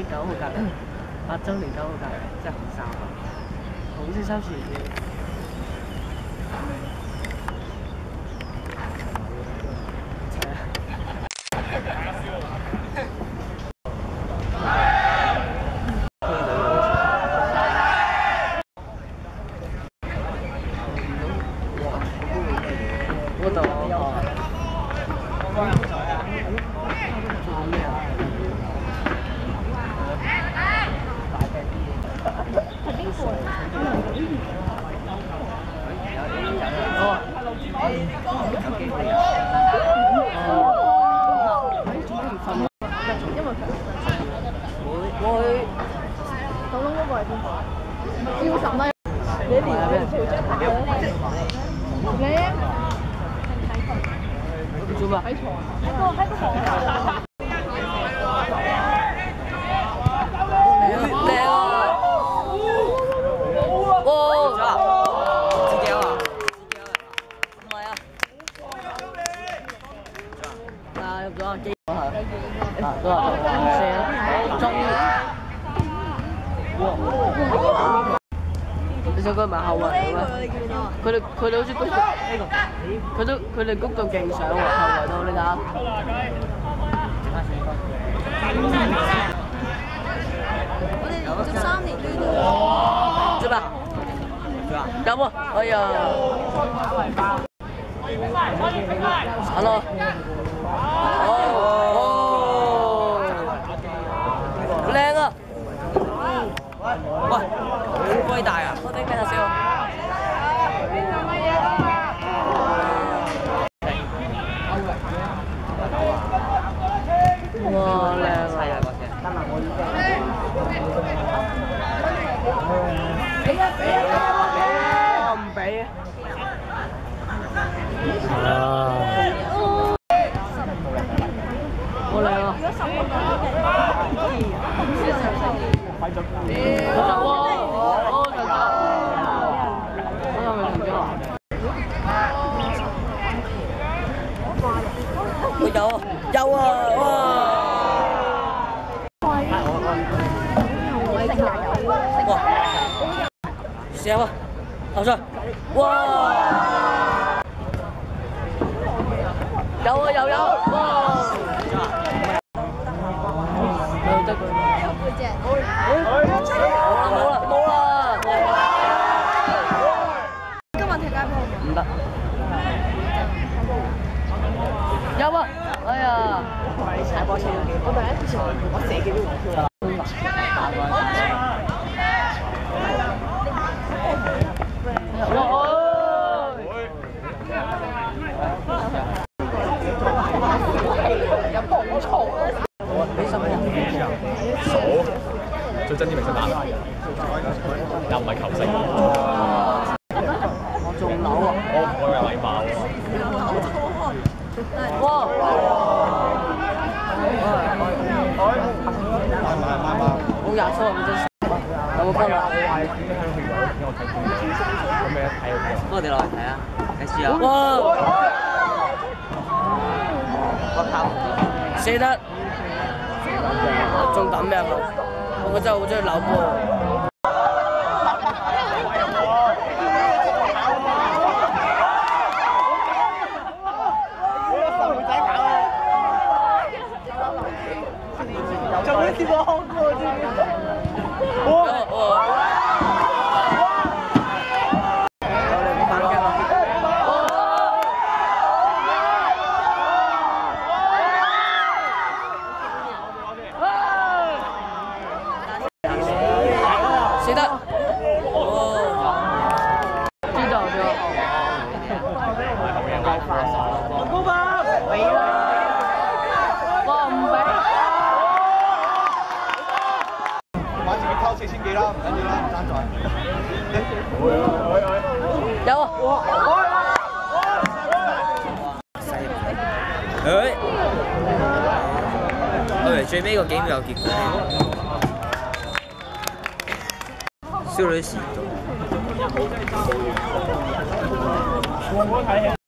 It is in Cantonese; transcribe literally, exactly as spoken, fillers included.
九號隔離，八週年九號隔離，真係好三啊！好似收錢嘅。嗰度會九龍嗰個係邊個？要十米，你連條張牌都靚。 做咩？ 喺床，喺個喺個床度。 靚啊！哇！自己啊！唔係啊！啊入咗啊機啊！啊都話四啊，終於。你想佢唔係後衞咩？佢哋佢哋好似谷到呢個，佢都佢哋谷到勁上喎，後衞都你睇下。 我哋連續三年都要。 做咩？有喎！哎呀！散咯！哦！靚啊！喂，好鬼大啊！我哋睇下先。哇，靚啊！俾啊俾啊！我唔俾啊！好靚啊！我就喎，我就得，我就咪停咗。我有有啊！哇！哇！試下喎，頭上，哇！有啊有有，哇！得佢。冇啦冇啦冇啦！ 今日踢街波唔得。有啊！哎呀！踩波車都幾好。我第一次我射幾多個？有冇嘈啊？俾十蚊數最憎啲明星打，又唔係球星。 我中樓啊！ 我我有禮貌喎。 哇！好廿粗咁真係，有冇分啊？不過我哋落嚟睇啊，睇書啊！哇！我靠！死得！仲抌咩啊？我真係好中意扭波。 就會跌落空過啫。哇！ 死得！哦，知道咗。 高吧！俾啦！ 我唔俾。 買自己偷四千幾啦，唔緊要啦，唔爭在。 有啊！誒，我以為最尾個 game 有結果添。少女時代。